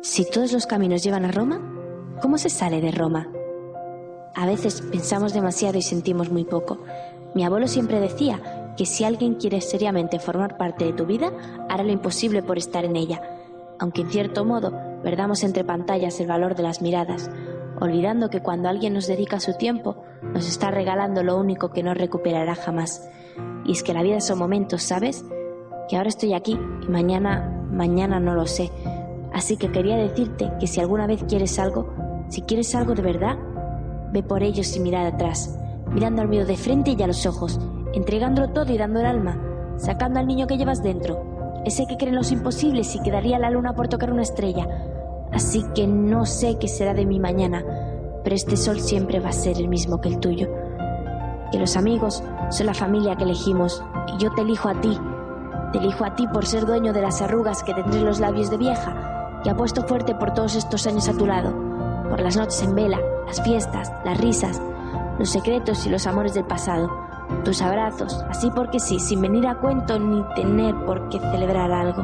Si todos los caminos llevan a Roma, ¿cómo se sale de Roma? A veces pensamos demasiado y sentimos muy poco. Mi abuelo siempre decía que si alguien quiere seriamente formar parte de tu vida, hará lo imposible por estar en ella, aunque en cierto modo perdamos entre pantallas el valor de las miradas, olvidando que cuando alguien nos dedica su tiempo, nos está regalando lo único que no recuperará jamás. Y es que la vida son momentos, ¿sabes? Que ahora estoy aquí y mañana no lo sé. Así que quería decirte que si alguna vez quieres algo, si quieres algo de verdad, ve por ello sin mirar atrás, mirando al miedo de frente y a los ojos, entregándolo todo y dando el alma, sacando al niño que llevas dentro, ese que cree en los imposibles y que daría la luna por tocar una estrella. Así que no sé qué será de mi mañana, pero este sol siempre va a ser el mismo que el tuyo. Que los amigos son la familia que elegimos y yo te elijo a ti. Te elijo a ti por ser dueño de las arrugas que tendré en los labios de vieja, que apuesto fuerte por todos estos años a tu lado, por las noches en vela, las fiestas, las risas, los secretos y los amores del pasado, tus abrazos, así porque sí, sin venir a cuento ni tener por qué celebrar algo.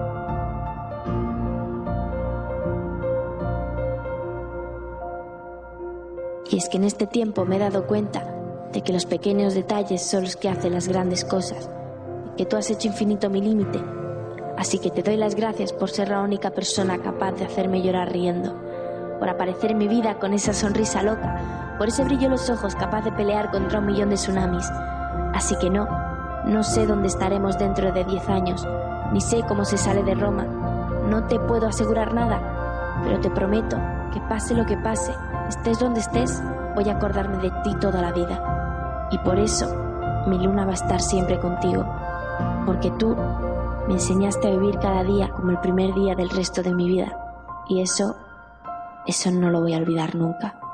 Y es que en este tiempo me he dado cuenta de que los pequeños detalles son los que hacen las grandes cosas, que tú has hecho infinito mi límite. Así que te doy las gracias por ser la única persona capaz de hacerme llorar riendo, por aparecer en mi vida con esa sonrisa loca, por ese brillo en los ojos capaz de pelear contra 1.000.000 de tsunamis. Así que no sé dónde estaremos dentro de 10 años, ni sé cómo se sale de Roma. No te puedo asegurar nada, pero te prometo que pase lo que pase, estés donde estés, voy a acordarme de ti toda la vida. Y por eso mi luna va a estar siempre contigo, porque tú me enseñaste a vivir cada día como el primer día del resto de mi vida. Y eso no lo voy a olvidar nunca.